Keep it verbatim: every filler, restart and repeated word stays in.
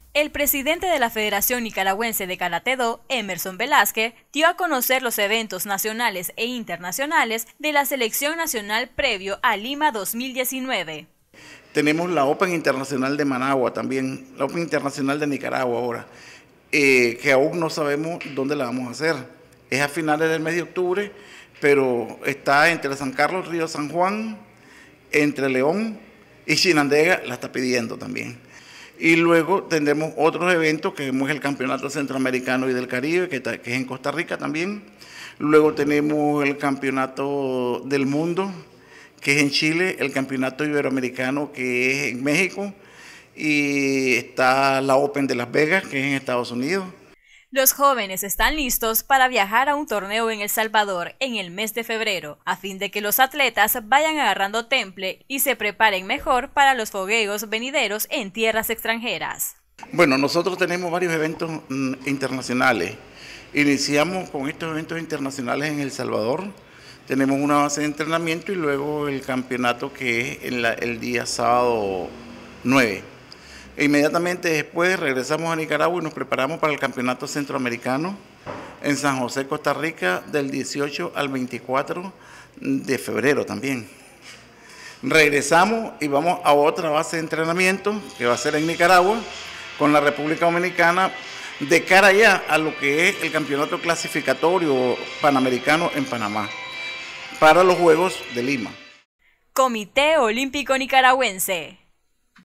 El presidente de la Federación Nicaragüense de Karate-Do, Emerson Velázquez, dio a conocer los eventos nacionales e internacionales de la selección nacional previo a Lima dos mil diecinueve. Tenemos la Open Internacional de Managua también, la Open Internacional de Nicaragua ahora, eh, que aún no sabemos dónde la vamos a hacer. Es a finales del mes de octubre, pero está entre San Carlos, Río San Juan, entre León y Chinandega, la está pidiendo también. Y luego tendremos otros eventos, que es el Campeonato Centroamericano y del Caribe, que, está, que es en Costa Rica también. Luego tenemos el Campeonato del Mundo, que es en Chile, el Campeonato Iberoamericano, que es en México, y está la Open de Las Vegas, que es en Estados Unidos. Los jóvenes están listos para viajar a un torneo en El Salvador en el mes de febrero, a fin de que los atletas vayan agarrando temple y se preparen mejor para los fogueos venideros en tierras extranjeras. Bueno, nosotros tenemos varios eventos mm, internacionales. Iniciamos con estos eventos internacionales en El Salvador. Tenemos una base de entrenamiento y luego el campeonato, que es en la, el día sábado nueve. E inmediatamente después regresamos a Nicaragua y nos preparamos para el Campeonato Centroamericano en San José, Costa Rica, del dieciocho al veinticuatro de febrero también. Regresamos y vamos a otra base de entrenamiento, que va a ser en Nicaragua, con la República Dominicana, de cara ya a lo que es el Campeonato Clasificatorio Panamericano en Panamá, para los Juegos de Lima. Comité Olímpico Nicaragüense.